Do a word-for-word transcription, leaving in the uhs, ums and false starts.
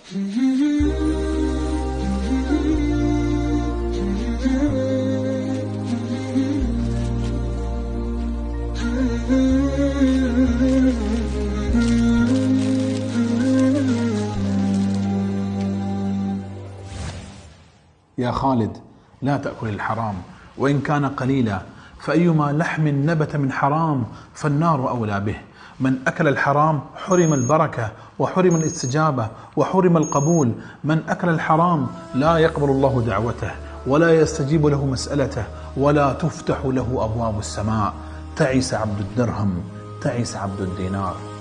يا خالد، لا تأكل الحرام وإن كان قليلا، فأيما لحم نبت من حرام فالنار أولى به. من أكل الحرام حرم البركة وحرم الاستجابة وحرم القبول. من أكل الحرام لا يقبل الله دعوته ولا يستجيب له مسألته ولا تفتح له أبواب السماء. تعس عبد الدرهم، تعس عبد الدينار.